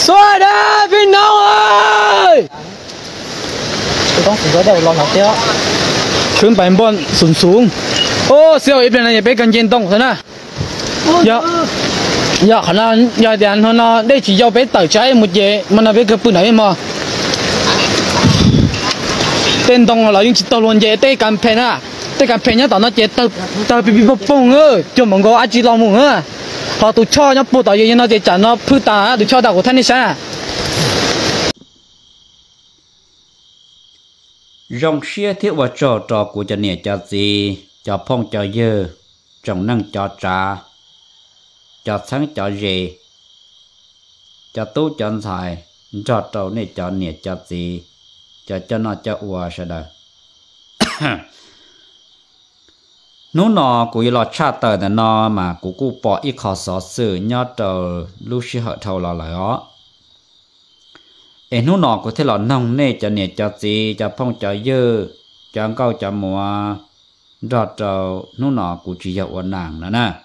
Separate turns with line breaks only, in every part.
xoay đây phi nông ơi
tôiต้องสูงได้ลองหักเตี้ย
ขึ้นไปบนสูงโอ้เสียวอีเป็นอะไรไปกันเย็นตรงซะนะอย่าขนาดอย่าเดี๋ยวนะได้chỉ要ไปต่อยใจหมดเย่มันเอาไปกระปุกไหนมาเต้นตรงเรายังจิตตลวนเย่เต้กันเพนอ่ะเต้กันเพนเนี่ยตอนนั้นเย่เติบปีปงจนมันก็อาจีลองมึงพอตุช่อเนี่ยปูต่อเย่เนี่ยจะจันเนาะพื้นตาตุช่อดาวท่านนี่ใช่
rong xia thiết và trò của cha nè cha gì cha phong cha dơ trồng năng cha trà cha sáng cha rề cha tú cha xài trò này cha nè cha gì cha nó cha ua sao đó nó nọ của lo cha tờ là nó mà của cô bỏ ít khó sở sự nhớ trò lúc xí họ thầu là lại đó nó nọ có thể là nông nè cho nè cho gì cho phong cho dơ cho câu cho mùa rồi trâu nó nọ của chị dậu nàng nữa nè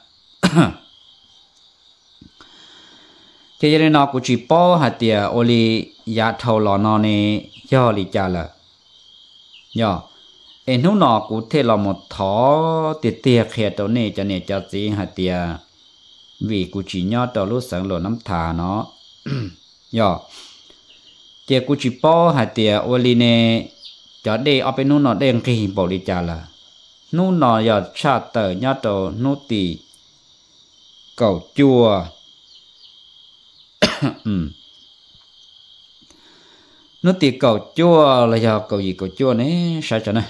cái này nọ của chị po hạt tiề oli giá thầu lò nọ nè do li cha là do nó nọ của thể là một thó tiệt tiệt khẹt đâu nè cho gì hạt tiề vì của chị nhớ trâu lúc sáng lò nắm thà nó do chị cô chỉ bỏ hạt tiền oli nè cho đây ở bênนู้น nó đen cái hình bảo đi chả làนู้น nó giờ cha tờ nhát đầuนู้นtì cầu chuaนู้นtì cầu chua là giờ cầu gì cầu chua này sao cho này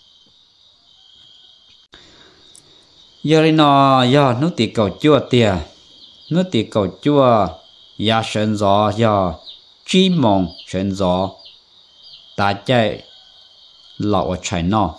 giờ đi nó giờนู้นtì cầu chua tiềnนู้นtì cầu chua ya sơn gió giờ chỉ mong chuyện gió ta chạy lão ở chạy nó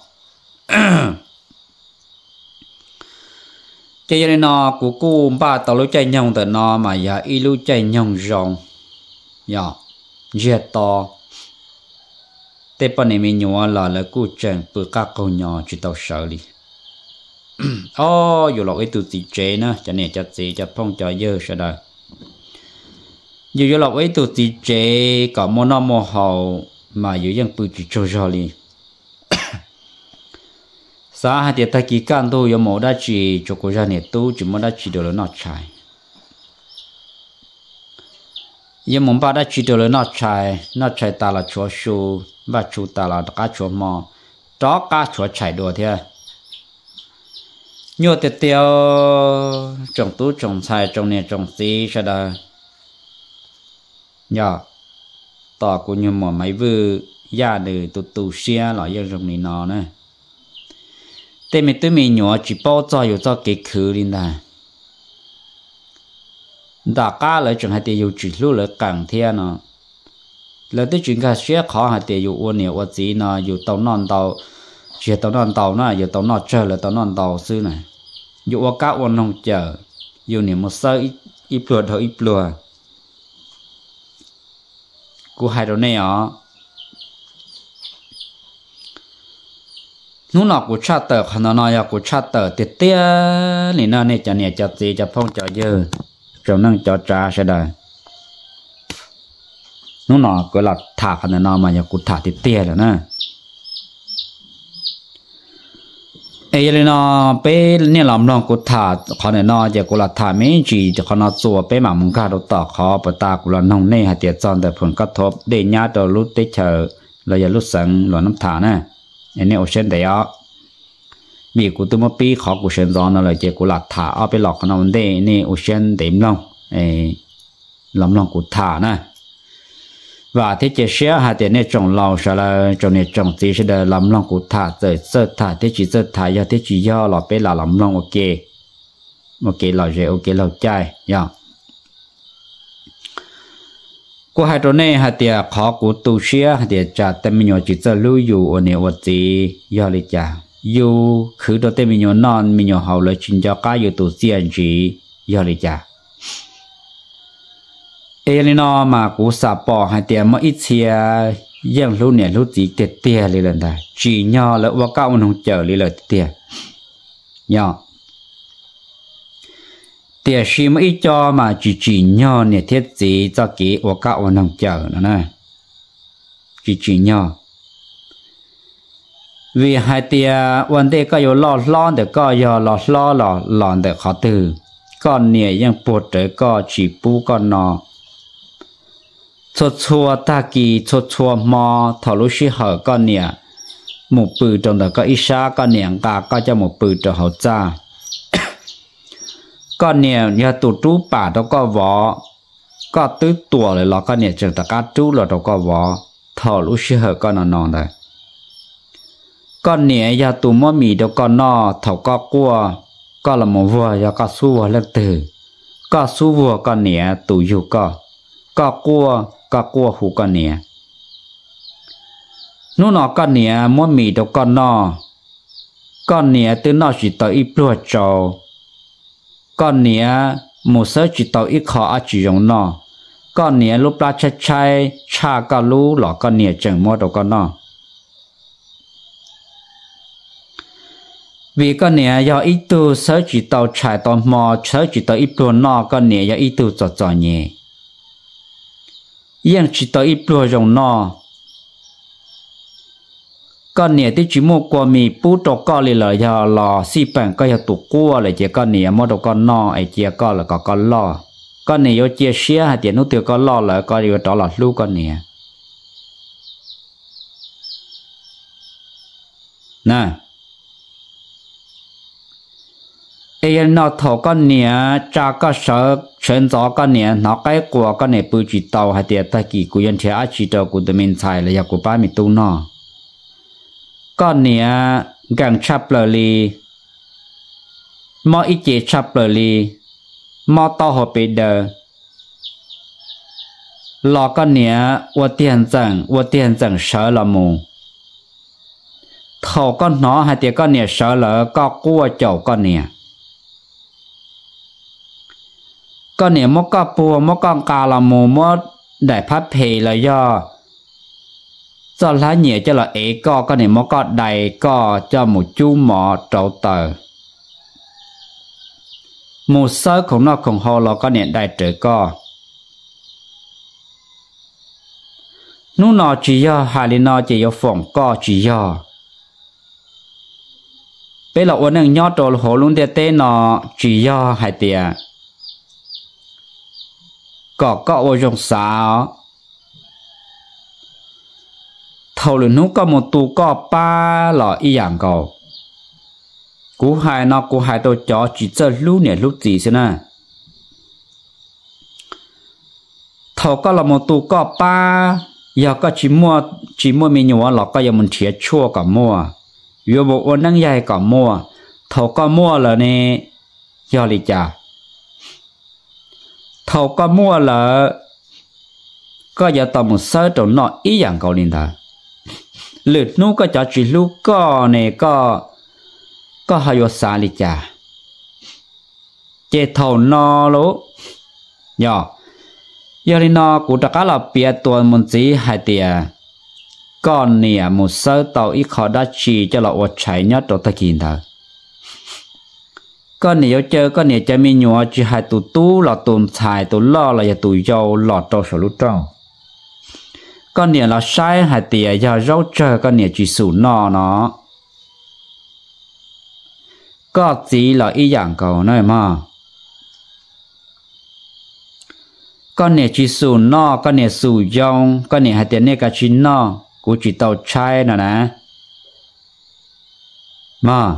chạy này nó của cô ba tàu lối chạy nhông từ nó mà giờ y lối chạy nhông rong ya jet to thế bên này mình nhua là cô chân bữa các câu nhỏ chỉ tàu sợ đi oh, dù lỗi tụi chị chế nữa cho nên cho chị cho phong cho dơ sao đây dù là ấy tụi chị chế có món ăn món hậu mà dù dân bự chỉ cho rồi đi xã hai tiệt ta kỳ can tôi有冇得chỉ cho cô ra này tôi chỉ muốn đã chỉ được nó chạy nhưng muốn ba đã chỉ được nó chạy ta là chúa su và chú ta là cá chúa mò đó cá chúa chạy đùa thế nhiều tiệt tiêu trồng tú trồng xài trồng nè trồng xí sao đó giờ tỏ của nhiều mỏ máy vư gia đời tụ xe là dân rồng này nó nè tên mình nhỏ chỉ bao choอยู่cho cái khứ đi nè đã cá lại chẳng hay tiềnอยู่chỉ lúc lại càng thiên nó lại tới chuyện cả xe khó hay tiềnอยู่uốn nhiều uốn gì nóอยู่tàu non tàu chỉ tàu non tàu nóอยู่tàu non chờ là tàu non tàu xứ nàyอยู่uốn cá uốn nông chờอยู่nhiều một sơ ít lừa thôi ít lừa cô hai đứa này ó nó nọ của cha tờ khả năng nói của cha tờ tiệt tia này nó này cho gì cho phong cho dơ trong năng cho cha sẽ đời nó nọ của là thả khả năng nói mà của thả tiệt tia rồi nè ấy là nó béเนี่ยlàm nó của thả khả năng nói giờ của là thả mấy gì cho nó chùa bé mà muốn cả đồ tỏ khó bờ ta của là nông này hạt tiệt chọn để phun cắt thốt để nhá đồ lút tết chờ là giờ lút sáng là nắm thả nè anh này ở trên đấy á vì của tôi mà pi khó của trên gió nó là giờ của là thả ở bên lọc nó vấn đề này ở trên đệm lòng làm lòng của thả nè và thế chế xe hạt tiền này trồng lâu sau là trồng này trồng gì sẽ được làm lòng của thả rồi sơ thả thế chỉ sơ thả do thế chỉ do là bé là làm lòng ok là dễ ok là chạy ya của hai chỗ này hạt tiền khó của tu xe hạt tiền trả tên mình nhỏ chỉ sơ lưuอยู่ở này ở gì do lý trảอยู่คือตัวtên mình nhỏ non mình nhỏ hậu là chính cho cáiอยู่tu xiên chỉ do lý trả ấy nó mà cú sạp bỏ hai tiền mà ít chia dân lúc này lúc gì tiệt tiệt lên lần này chỉ nhỏ là qua cao mình không chờ lên lời tiệt nhỏ tiền xí mấy cho mà chỉ nhỏ nè thiết gì cho kỹ ở các ông nông chờ nữa nè chỉ nhỏ vì hai tia vấn đề có yêu lo để có yêu lo để khó từ con nè ยังปวดแต่ก็chỉปูก็นอชัวตากีชัวมอทะลุชิเหอก็เนี่ยหมู่ปืนตรงแต่ก็อิชาก็เนี่ยกาก็จะหมู่ปืนตัวเขาจ้าก็เนี่ยยาตุตู้ป่าตัวก็วอก็ตื้อตัวเลยเราก็เนี่ยจังตะการตู้เราตัวก็วอทะลุชิเหอก็นอนได้ก็เนี่ยยาตุมั่วมีตัวก็นอเท่าก็กลัวก็ละมัวยาก็สู้วัวเล็กตื่นก็สู้วัวก็เนี่ยตุอยู่ก็กลัวหูก็เนี่ยนู่นนอก็เนี่ยมั่วมีตัวก็นอก็เนี่ยตื่นนอจิตตัวอีปลัวโจก็เนี่ยมูเสจิตตัวอีขออาจิยงนอก็เนี่ยลูกปลาชัยชาก็รู้หลอกก็เนี่ยจังมัวตัวก็นอvì con nè do ít tu sở chỉ tàu chạy tàu mò sở chỉ tàu ít tu nọ con nè do ít tu cho nhẹ, yên chỉ tàu ít tu rồng nọ, con nè tí chỉ mua qua mì bút đồ con lì lợi do lò xi bằng có do tụ cua lại chỉ con nè mua đồ con nọ ấy chỉ con là có con lò, con nè do chia sẻ hay tiền nút tiêu con lò là con do đó là lu con nè, nè ai nó thầu con nè cha có sợ chuyện gió con nè nó cái của con nè bự chỉ tàu hay tiệt ta kỳ của dân trẻ chỉ tàu của tụi mình xài là của ba mình tu nó con nè càng chắp lời li mò ít chế chắp lời li mò tao họ bị đờ lò con nè vô tiền chẳng sợ là mù thầu con nó hay tiệt con nè sợ là có cua chậu con nè con nè móc có bùa móc con cà là mù mốt đại phát phê là do lá nhẹ cho là ế con nè móc có đầy co cho một chú mỏ trâu tờ một sớ cũng nó cũng hồ là con nè đại trở co nú nọ chỉ do hai lý nọ chỉ do phòng co chỉ do bây giờ ôn nâng nhót đồ hồ luôn tê nọ chỉ do hai tiệt có ô trong sao thầu lửa nút có một tù có ba lọ y dạng cầu cú hai tôi cho chỉ chơi lúc nè lúc gì thế nè thầu có là một tù có ba giờ có chỉ mua mình nhiều lọ có giờ mình thiệt chua cả mua vừa bộ ôn năng dài cả mua thầu có mua là nè giờ đi chả thầu có mua là có giờ tao một sớ trộn nọ ý dạng cầu liền ta lượt nú có cho chỉ lúc có này có hay vô xa đi chả chế thầu nọ lố giờ đi nọ cũng đã là bịa tuần một gì hai tiệt con nè một sớ tàu ít khó đã chỉ cho là ổn chạy nhất đồ ta kín ta con này chơi con này chơi mình nhỏ chỉ hai tụ tu là tụm xài tụ lo là tụ dâu lọt trâu sầu lút trâu con này là sai hai tiệt giờ rau chơi con này chỉ sủ nó có gì là ý dạng cầu này mà con này chỉ sủ nó con này sủ dâu con này hai tiệt này cả chín nó cũng chỉ tàu chai nè mà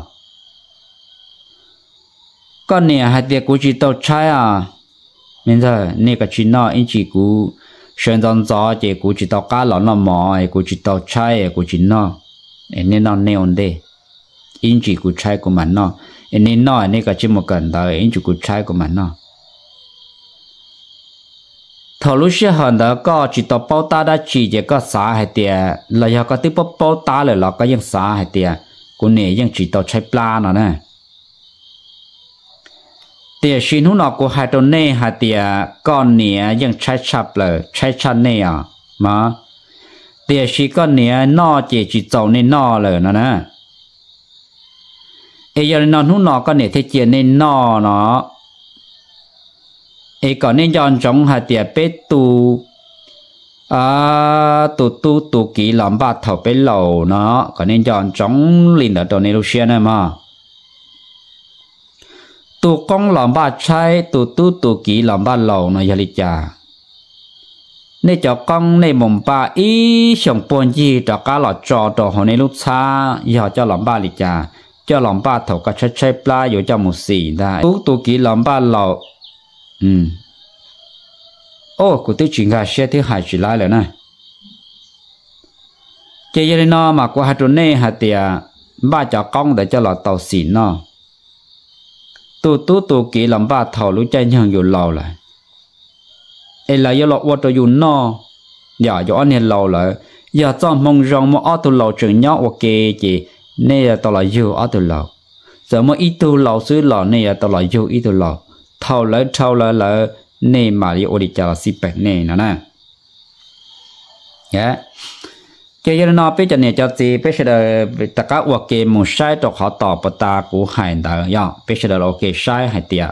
con nè hai tiệt cú chỉ tàu trái à bây giờ nè cái chuyện nó anh chỉ cú xuyên dòng gió chỉ cú chỉ tàu cá lỏng nó mò cú chỉ tàu trái cú chỉ nó nên nó nêu đây anh chỉ cú trái của mình nó nên nó nè cái chuyện một cần đời anh chỉ cú trái của mình nó thầu lúc xưa hơn đó có chỉ tàu bao ta đã chỉ có xã hai tiệt là do có tiếp bao ta rồi là có những xã hai tiệt cú nè những chỉ tàu trái pla nó nè tiệt xin hú nọ của hai đầu nè hai tiệt con nèยังใช้ชับเลยใช้ชันnè à mà tiệt xin con nè nọ chỉ trâu nè nọเลยนะเอยังนอนหúนอก็เนี่ยที่เจียนนอเนาะ ấy còn nên chọn trong hạt tiệt bé tu tu kỹ làm ba thầu bé lầu nó còn nên chọn trong liền ở trong Indonesia này mà tu công làm ba trái tu kỹ làm ba lầu nó giờ lịch trả nên cho con nên mồm ba ý xong buồn gì cho cá lọt trò đồ họ nên lúc xa giờ cho làm ba lịch trả cho làm ba thầu cả trái plaอยู่cho một xìได้tu kỹ làm ba lầu ô của tôi chuyện gà xe thứ hai chỉ lại rồi nè chơi giờ nó mà qua hai tuần này hai tiệt ba cho con để cho lọt tàu xỉn nó tu kỹ làm ba thầu lúc chơi nhangอยู่lâu lại ấy là do lọt qua tôiอยู่nó giờ cho anh hiện lâu lại giờ cho mong rằng mà ở tôi lâu chừng nhau ok chị nên là tao là yêu ở tôi lâu giờ mà ít tôi lâu xứ lâu nên là tao là yêu ít tôi lâu thầu lại là nên mà đi ổn định cho xí bẹt nên nè nhá cái giờ nó bây giờ này cho gì bây giờ tất cả ok một sai cho họ tỏ bắt ta của hải đó ya bây giờ là ok sai hải tiệt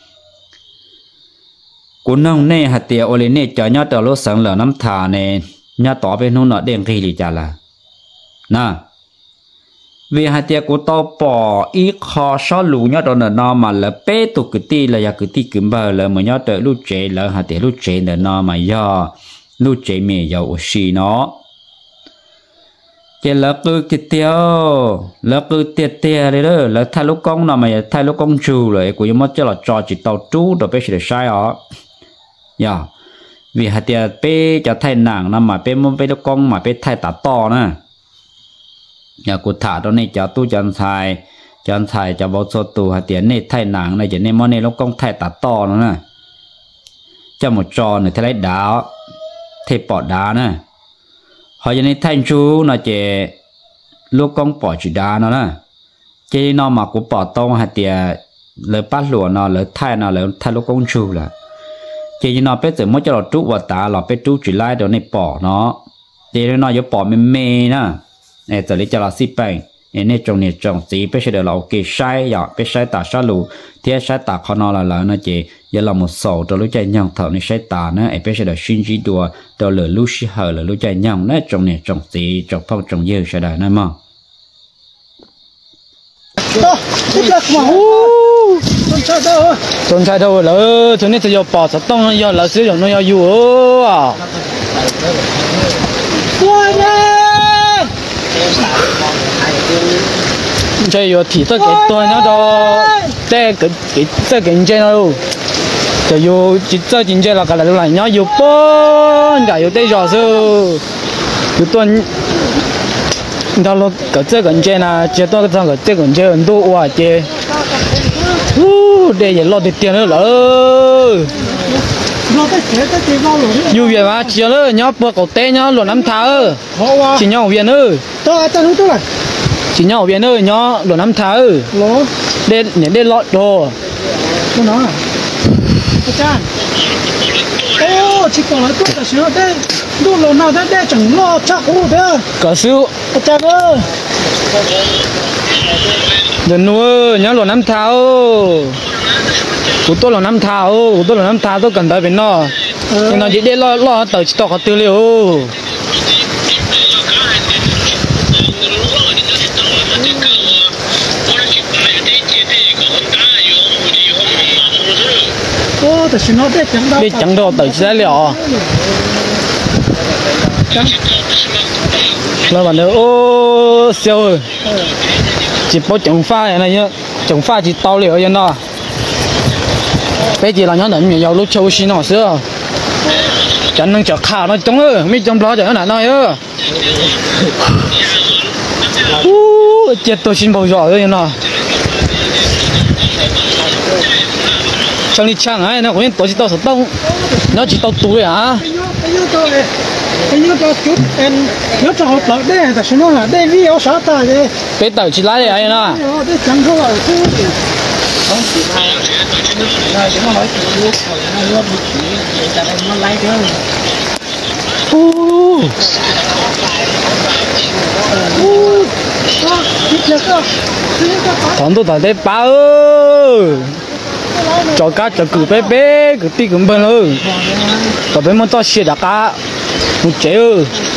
của nông này hải tiệt ổn định này cho nhau từ lúc sáng là năm thà này nhau tỏ bên nông nó đen khi đi chả là nè vì hai tiệt của tao bỏ ít khó số lù nhau đó nó mà là bé tụ cái ti là ya cái ti kiếm bờ là mà nhau tới lúc chế là hai tiệt lúc chế là nó mà do lúc chế mẹ giàu xì nó cái là cứ cái tiêu là cứ tiệt đấy đó là thay lúc công nào mà thay lúc công chủ rồi của em mất cho là cho chỉ tàu chú rồi bé sẽ sai ó ya vì hai tiệt bé cho thay nàng nó mà bé muốn bé lúc công mà bé thay tả to nè nhà cụ thả đó này cho tu chân xài cho bao số tu hạt tiền này thay nàng này chỉ nên món này nó công thay tạt to nữa nè cho một trò này thay lấy đá thay bỏ đá nè họ cho nên thay chú nó chỉ lúc công bỏ chỉ đá nó nè chỉ nó mà cụ bỏ tông hạt tiền lấy bắt lụa nó lấy thay lúc công chú là chỉ nó biết từ mỗi cho nó trút vào tả nó biết trút chỉ lại đó này bỏ nó thì nóจะbỏ mê nè này giờ lấy cho là ship bang này trong gì bây giờ là ok sai ya bây sai ta sai lù thì sai ta khó là nó chỉ giờ là một số cho lúc chạy nhang thợ này sai ta nữa bây giờ là xin chỉ đùa cho lừa lúc xí hở là lúc chạy nhang này trong gì trong phong trong nhiều sai đời này mà
trốn chạy đâu lỡ cho nên giờ bỏ sát tông giờ là sử dụng nó giờ yêu à chơi yo thì tôi cái tôi nó đó cái cái chơi đâu chơi yo chỉ chơi chính chơi là cái là nó yo bốn cái yo đây rồi sư yo tuần đó là cái chơi là chơi tôi cái chơi很多哇chơi đây giờ lo tiền tiền nữa lỡ yêu việt mà chỉ là nhớ bữa cổ té nhớ luôn năm tháng chỉ nhớ việt nữa chỉ nhau biển ơi nhó lỗ năm tháng ơi để lọt đồ
cô nói cha ô chỉ còn lại tôi là sửa đây lúc lỗ nào đây chẳng lo chắc ô thế
cả siêu
cha ơi
đừng nuôi nhó lỗ năm tháng của tôi lỗ năm tháng tôi cần tới bên nó nhưng nó chỉ để lo tới chỉ tao có tư liệu đi chẳng đồ tự sẽ liệu là bạn nữa ô siêu ơi chỉ có trồng pha này nhá trồng pha chỉ tao liệu vậy đó bây giờ là nhớ đến nhiều lúc châu xí nó xưa chẳng năng chở khảo nó trống ơi mấy trong đó chở nó nói ơi chết tôi xin bầu giỏi rồi nó trong đi chăng ấy nó cũng chỉ tao sờ tông nó chỉ tao túi à
anh nhớ cho chút em nhớ cho họ tới đây tại sao nó là đây vì ở xã ta đây
cái tàu chỉ lái đây nó
đây chẳng có ở khu không chỉ hai này chúng nó nói chuyện lúc nó bị chỉ tại nó lái nữa
thằng tôi tại đây ba ơi cho cá cho cử bé bé cử tí cử bên luôn còn bên muốn cho xịt đã cá một chế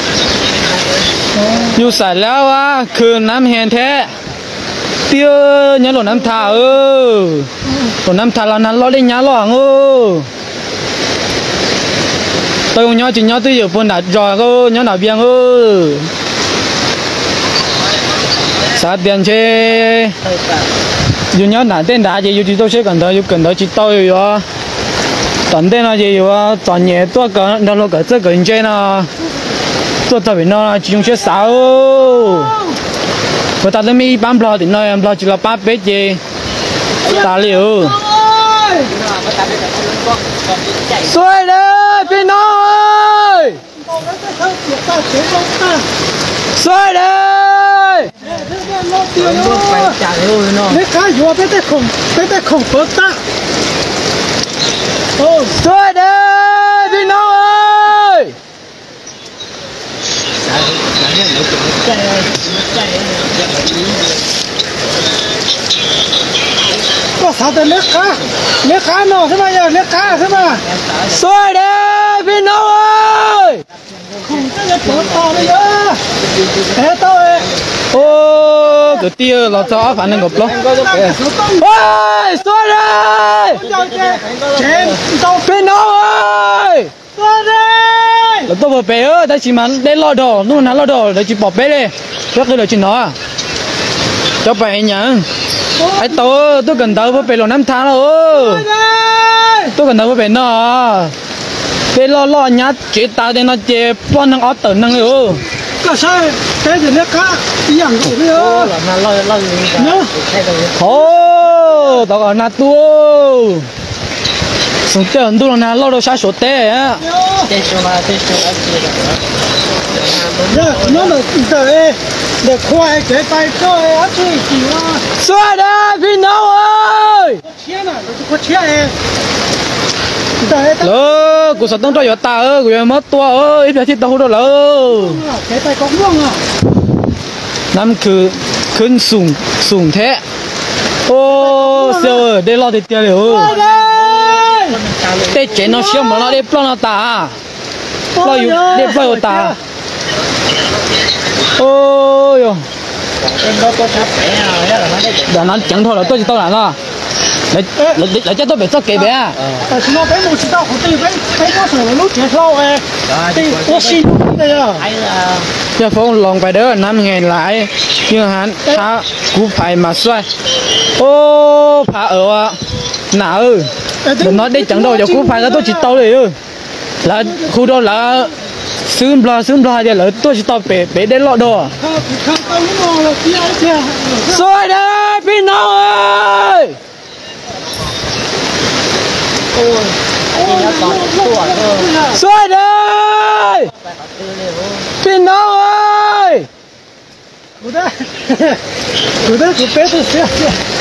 yêu xàiแล้วàคือน้ำแห้งแท้เตี้ยเนี่ยหล่นน้ำทาหล่นน้ำทาเรานั้นเราได้ยาหล่องtôi nhớ chỉ nhớ tôi giờ phân đặt rồi cơ nhớ nào biếng sao tiền chơi dù nhớ nãy tên đã gì dù tôi sẽ cần đợi chỉ tôi rồi tận tên là gì rồi toàn nhẹ tôi cần đâu có cái cần chơi nào tôi tập về nó chỉ dùng chơi sao người ta tới mi bán bò thì nói bò chỉ là ba bé gì ta liệu xoay đây pin ơi xoay đây
lấy cá vô bé té không bớt ta
xoay đây pin ơi
có sao để lấy cá nó thế mà giờ lấy cá thế mà
xoay đây pin ơi
không cái này bớt to bây giờ thế tôi
ô cái tia là cho phản ứng ngập lắm ôi xoay đây
chém tao
pin ơi
xoay đây
là tôi vừa bé ơi ta chỉ mà để lo đồ lúc nào lo đồ để chỉ bỏ bé đi rất là chuyện đó cho bé nhá ai tôi cần tới với bé lo 5 tháng rồi tôi cần tới với bé nó bé lo nhát chỉ ta để nó chế bọn năng ớt tử năng rồi
cái sao cái gì lấy cá dạng của bây giờ nhớ
ô tao còn nát tu sung tiền tu là lo đồ sao số tệ á
nó là để khoai cái tay tôi á chứ gì mà
xoay đây pin ơi
chia này có chia
lỡ cuộc sống trong ta ơi người mất tua ơi ít phải tao đâu lỡ
cái tay có vuông à
nămขึ้นสูงแท้โอ้เสียวได้รอดเตียเลยเตะเจนเอาเชี่ยวมาแล้วได้ปล้องตาเราอยู่ได้ปล้องตาโอ้ยเดี๋ยวนั้นจังเท่าไหร่ตัวจะเท่าไหร่ล่ะlại cho tôi phải cho kể bé à
nó bé một chỉ tao khôngตีbé có sổ là lúc chết lâu ấyตีcó xin đây à
cho phong lòng phải đỡ 5.000 lại nhưng hắn thả cú phải mà xoay ô phá ở nào đừng nói đây chẳng đâu cho cú phải là tôi chỉ tao đấy là khu đó là sướng bla thì là tôi chỉ tao bé đến lọ đồ xoay đây pin ơi xoay đây pin ơi
của đấy của bé tôi xé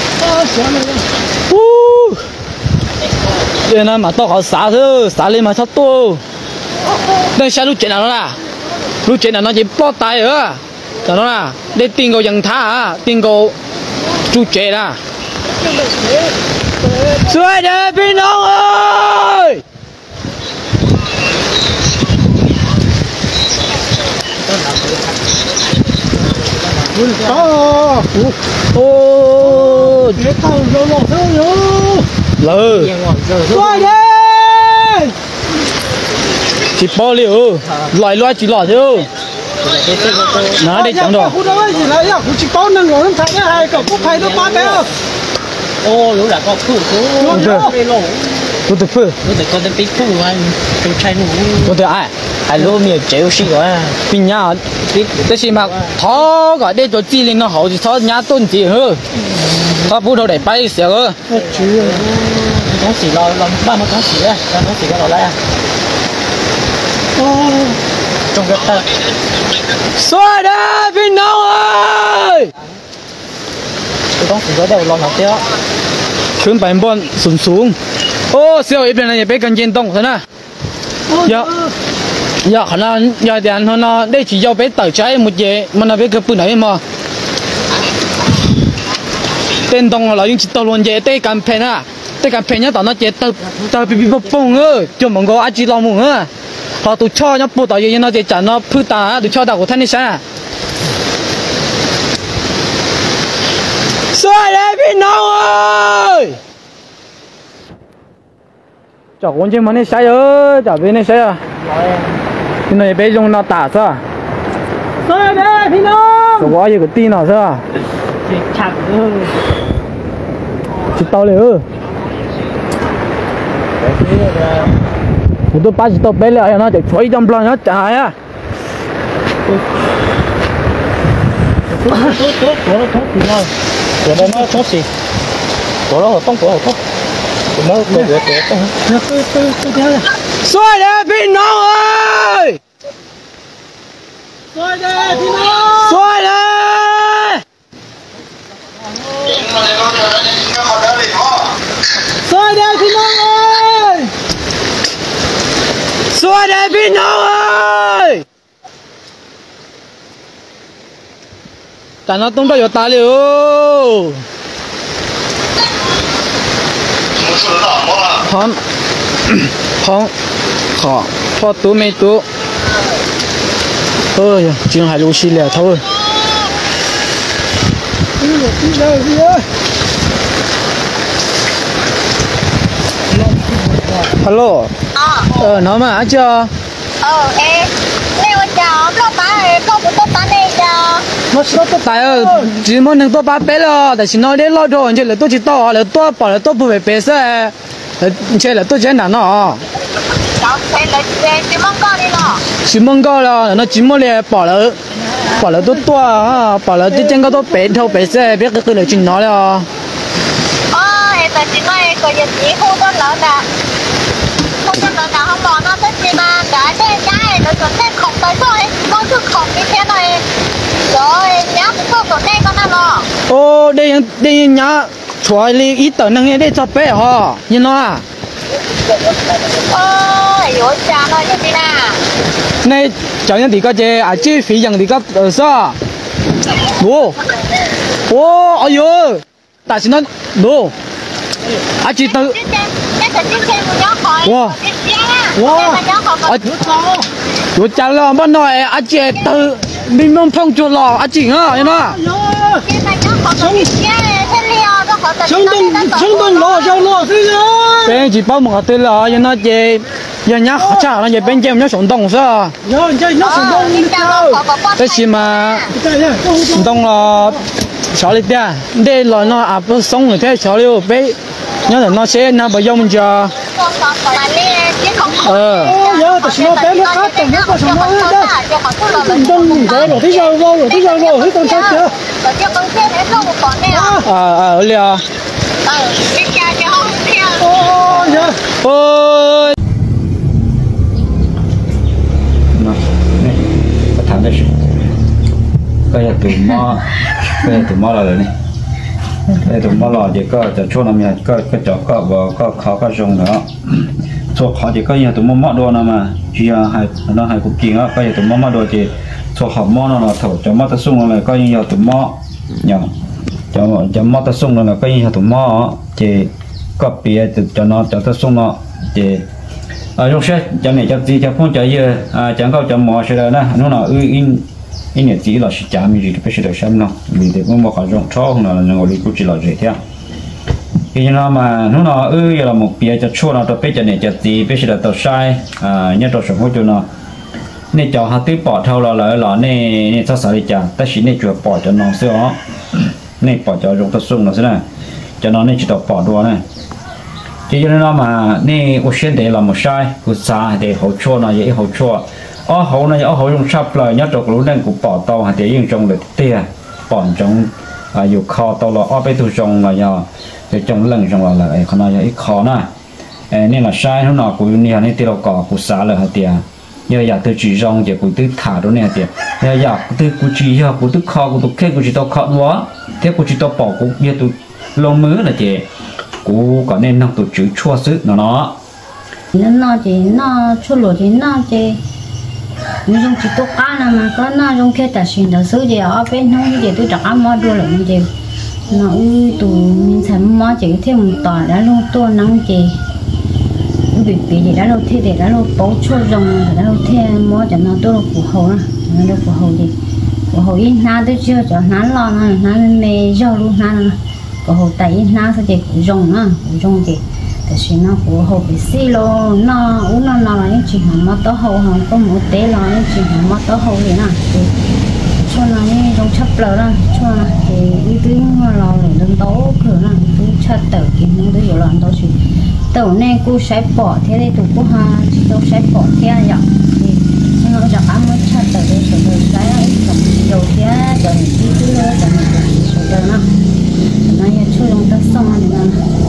đây là mà tao có xả lên mà sao tôi đây sao lúc chuyện nào là lúc chuyện nào nó chỉ bỏ tay ở cho nó là để tiền cầu dần thả tiền cầu chú trẻ là xoay đây pin ơi ô
cái tao rồi
lờ
xoay đi
chỉ bỏ liều loài chỉ lọt thôi nó đây chẳng đâu
khu đó gì là ya khu chỉ có năng rồi nó thay hai cậu có thay nó ba bé
ô lúc là có phụ
tôi tự phơi
lúc là con bị phụ anh tôi trai nụ
tôi tự ai
ai lô miệng chéo xí quá
pin nhà thế thì mà thó gọi đây cho chi lên nó hậu thì thó nhà tôn gì hơn thó bút đầu để bay xẻo hơn
nó chỉ lo ba mươi tháng xí á nó chỉ có lo lại trong cái ta
xoay đây pin ơi
tôi có chỉ có đầu lo nào thế
ขึ้นไปบนสูงโอ้เสียวอีเป็นอะไรอย่าไปกันเย็นตรงซะนะอย่าขนาดอย่าเดี๋ยวนั้นได้chỉ要ไปต่อใจหมดเย่มันเอาไปกับปืนไหนมาเต้นตรงเรายังจิตตะลวนเย่เต้กันเพน่ะ tất cả phê nhá tao nó chết tao bị bông ơ cho mong có ai chỉ lo mong ơ họ tụi cho nhá bộ tao giờ nó chỉ trả nó phư ta tụi cho tao của thanh đi sao xoay lại bên nào ơi chọc con chim mà này sai ơi chọc bên này sai à bên này bên trong nó tả sao
xoay đây phi nông
có quá gì cái tin nào sao
chặt
chỉ tao liền tôi bắt tôi bé lại nó để xoay trong plan nó chạy á
của nó thoát thì nào của nó thoát gì của nó tông của thoát của nó
tôi theo
xoay đây phi nông ơi
xoay đây phi nông
xoay đây
xoay đây phi nông ơi
xoay đây phi nông ơi ta nó tung ra ta liệu hòn hòn khó khó tú mấy tú ơi chuyện hay lưu xí lẹ thôi hello nó mà chưa
em nếu chào lo ba không có ta này chào
nó số tôi tại chỉ muốn nâng tôi ba bé loแต่ xin nói đến lo rồi chứ là tôi chỉ to là tôi bỏ là tôi不会bé sẽ chứ là tôi chỉ nản nó
cháu thấy là chỉ mong con đi lo
chỉ mong có là nó chỉ muốn là bỏ là tôi to bỏ là tôi chân có tôi bé thâu bé sẽ biết cái lời chuyện nó là
em là chỉ nói có gì không có lỡ nào không có lỡ nào không bỏ nó tất nhiên mà đã thế trái nó chuẩn thế không tới thôi mong thức không như thế này rồi nhá cũng có đây con nào
ô đây nhá chuối li ít tờ năng đây cho bé hả như nó
ôi cha nói như thế nào
này chẳng những thì có chế chi phí rằng thì có ở sao ô ôi yo tại sao nó đồ chỉ tự wow tôi chẳng là mà nói chỉ tự mình mong phong chuột lò chỉ hả như nó
chúng tôi lo thế nhá
bên chỉ bao một tên là như nó chỉ giờ nhá khó chả là giờ bên trên nó sống đông sao
nhớ chơi nó sống đông như sao
thế chỉ mà sống đông là cháu đi ra đây là nó bữa sống rồi thế cháu đi bé nhớ là nó sẽ nó bây giờ mình chờ
nhớ tại sao bé nó cắt từng nó có sống đông đó đông rồi thế giờ hết con chết chưa
ở liền ôi
có thằng đấy cái là tụi mò là này cái tụi mò là thì có cho chỗ nào mình có chỗ có khó có dùng nữa chỗ khó thì có nhiều tụi mò đồ nào mà chỉ là nó hay cũng kiện á cái tụi mò đồ thì chỗ họ mò nó là thầu cho mò ta sung là có nhiều tụi mò nhở cho mò ta sung là có nhiều tụi mò thì có bìa cho nó cho ta sung nó thì trong xe cho này cho gì cho phong cho giờ chẳng có cho mò sẽ là nó nào in này chỉ là sự trả mình chỉ phải sự được xem nó vì thế cũng một cái rộng cho không là ngồi đi cũng chỉ là dễ theo khi nó mà nó nào giờ là một bìa cho chua nào cho bây giờ này cho gì bây giờ là tàu sai nhất là số cho nó nên cho họ tiếp bỏ thâu là nên sao sao đi chả ta chỉ nên chùa bỏ cho nó xưa nên bỏ cho rộng ta sung nó thế này cho nó nên chỉ tàu bỏ đua này thì cho nên mà nên ở trên đấy là một sai của xa để hỗ trợ nó dễ hỗ trợ hậu này hậu dùng sắp lại nhất là lúc này cũng bỏ tàu hạt để dùng trong để tia bỏ trong dùng kho tàu là bên tu trong là do để trong lần trong là lại còn là ít khó nè nên là sai nó nào cũng như này tiêu cỏ cũng xả lại hạt tiền giờ giờ từ chỉ trong giờ cũng từ thả đó nè tiền giờ giờ từ cũng chỉ giờ cũng từ kho cũng từ khe cũng chỉ tàu khó quá thế cũng chỉ tàu bỏ cũng giờ từ lâu mứ là chị cũng có nên nó tổ chức chua sức nó
chỉ nó chua lụa thì nó chỉ mình dùng chỉ tốt cá nào mà có nó dùng cái tài xỉn tài xứ gì ở bên nó gì tôi đặt áo mua đồ là mình gì nó tụ mình sẽ mò chỉ thêm một tỏi đã lâu tua nắng chị bị thì đã lâu thế để đã lâu bấu chua rồng đã lâu thêm mò cho nó tôi của hậu nè nó được của hậu gì của hậu ít na tôi chưa cho nán lo nè nán mê rau luôn nán của hậu tại ít na sẽ chỉ của rồng nè của rồng gìแต่สิ่งนั้นกูหอบไปสิโลน่าอุ้นน่าอะไรจริงๆมาต่อหอบก็หมดเตะเลยจริงๆมาต่อหอบเลยนะช่วงนั้นนี่ต้องชับเลยนะช่วงนั้นที่อีตึ้งเราเลยต้องโตคือนะตึ้งชัดเต๋อกินนึงตัวอยู่หลังโตสิเต๋อเนี่ยกูใช้ปอดเท่ได้ถูกกูหาต้องใช้ปอดเท่อย่างที่เราจะทำมันชัดเต๋อเลยสุดเลยใช้สมโยเท่จะมีที่เลยจะมีสุดเลยนะนั่นยังช่วยลงตัดส่งอะไรนั่น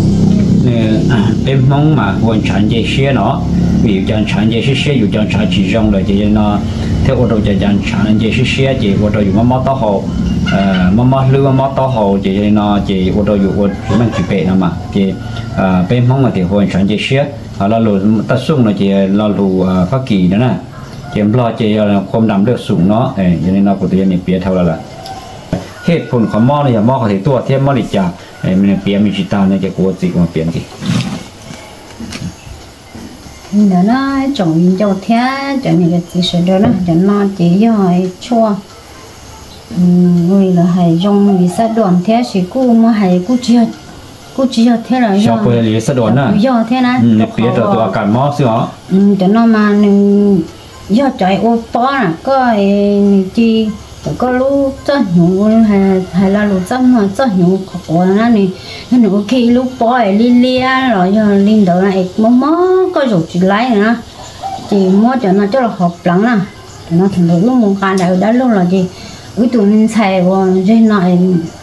bên mong mà quan trọng gì xe nó ví dụ chẳng chẳng gì xe dụ chẳng chẳng chỉ dùng là chỉ nó theo ô tô chẳng chẳng gì xe chỉ ô tô dùng mắm táo hồ mắm lươn mắm táo hồ chỉ nó chỉ ô tô dùng mình chỉ bể nó mà chỉ bên mong mà thì quan trọng gì xe là lù ta sung là chỉ là lù phát kỳ đó nè chỉ lo chỉ là không đảm được sung nó cho nên nó của tôi này biết theo là hết phun khó mò này mò có thể tua thêm mò lịch trả mình biến mình chỉ tao này cái của gì mà biến gì
đó nó trồng dầu thế cho nên cái gì đó nó cho nó chỉ rồi chua người là hay dùng vì sao đoàn thế chỉ cú mà hay cú chia thế là
do quê lý sao đoàn à
do thế này
biết được tôi cả mò xíu hả
cho nó mà do chạy ô bó là có chi có lúc cho nhủ hay là lúc cho nhủ của nó này nó khi lúc bỏ ấy lia rồi giờ linh đầu này mó có rồi chỉ lấy nữa chỉ mua cho nó hộp lắm nè nó thành được lúc một cái đại đã luôn là gì cái tụi mình xài vào trên này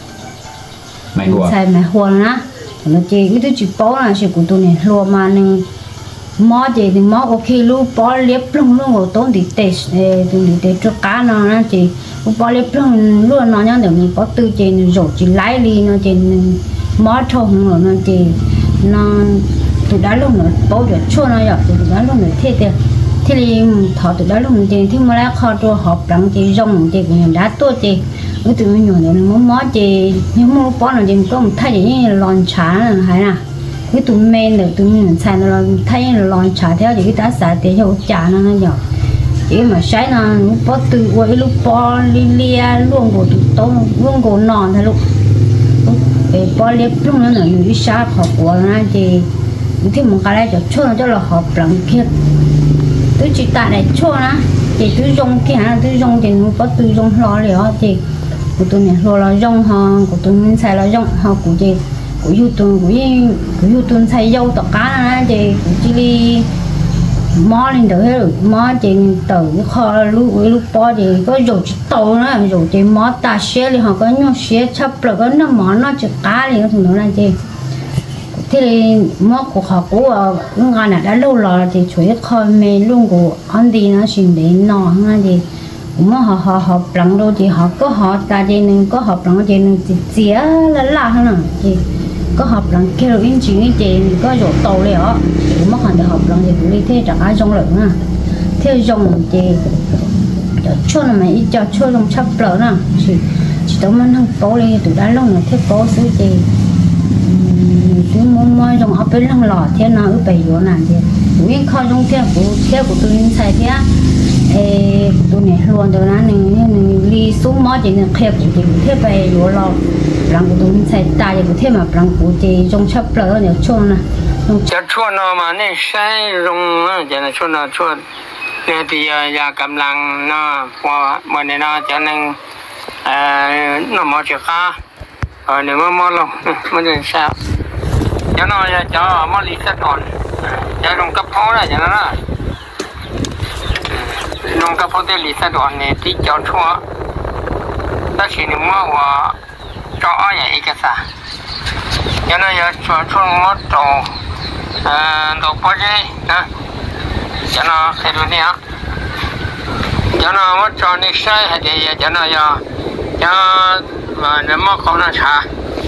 xài mày hoa nữa nó chỉ cái thứ chỉ bỏ là chỉ của tụi này luôn mà nên mò gì thì mò ok lúc bỏ liếp luôn rồi tốn thì tê cho cá nó chỉ lúc bỏ liếp luôn nó nhá để mình có tư trên rồi chỉ lái đi nó trên mò thông rồi nó chỉ nó tụi đã luôn rồi bỏ được chua nó rồi tụi đã luôn rồi thế thì thọ tụi đã luôn thì mà lá kho cho hộp đắng chỉ rong chỉ cũng đã tốt chỉ cái tụi mình nhỏ nó mò chỉ nhưng mà bỏ nó chỉ có một thay như lon chả là hay nè cái tụi men được tụi mình xài nó thấy là lon trả theo thì cái tá xài thì cho trả nó nhỏ chỉ mà xài nó bỏ từ quay lúc bỏ lia luôn của tụi tôi luôn của nòn thôi lúc bỏ liếp luôn nó là những xa họ của nó thì thì một cái này cho là hộp lắm kia tôi chỉ tại này cho nó thì tôi dùng kia tôi dùng thì nó có tôi dùng lo liệu thì của tôi này lo dùng họ của tôi mình xài lo dùng họ của gì của YouTube thấy dâu tất cả là thì chỉ đi mò lên được hết mò trên từ kho lúc bỏ thì có rồi chỉ tàu nó rồi chỉ mò ta xe thì họ có nhau xe chấp rồi có nó mò nó chỉ cá thì nó thường nó là gì thì mò của họ của người này đã lâu rồi thì chủ yếu kho mê luôn của anh đi nó xin để nọ ha thì mà họ học lặng đâu thì họ có họ ta thì nên có học lặng thì nên chỉ là hơn thì có học lặng kia rồi in chuyện gì có rồi tàuเลยó mất hoàn được học lặng thì cũng đi thế chẳng ai trong lượng à theo dòng thì cho là mày cho dòng chấp lỡ nè chỉ tao mình không cố đi tụi đã lâu rồi thế cố xứ thì chúng muốn mua dòng ở bên lăng lò thế nào ở bầy vô nè thì tụi em kho dòng theo của tụi em xài thế tụi này luôn từ đó nên đi xuống mỏ chỉ nên khép chỉ thế bầy vô lò rằng của tụi mình xài tài thì thêm mà rằng của chị trong chấp lỡ nhiều chôn nè
cho chôn nó mà nên sai dùng cho nên chôn nó chôn nên thì giờ cầm lăng nó qua mà nên nó cho nên nó mò chả cá rồi nếu mà mò lòng mình nên sao cho nó cho mò lý sát còn cho dùng cấp phó này cho nó dùng cấp phó để lý sát còn này thì cho chua ta chỉ nếu mà cho ai vậy cái sao cho nên giờ cho mất đồ đồ bao nhiêu nè cho nó cái đồ này cho nó mất cho nó sai hay gì cho nó giờ cho mà nếu mà không nó trả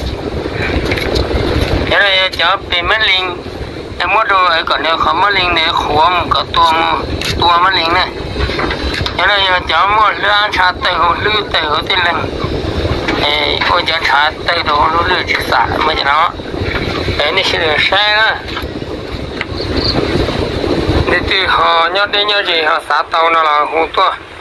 cho nên cho bị mất linh em mất đồ ấy còn nếu không mất linh này khổ một cái tua mất linh này cho nên giờ cho một lương trả từ lương từ thì lần 我家查带到路里去啥没见到，那些人晒了，那对好，要对要这好啥刀那了好多。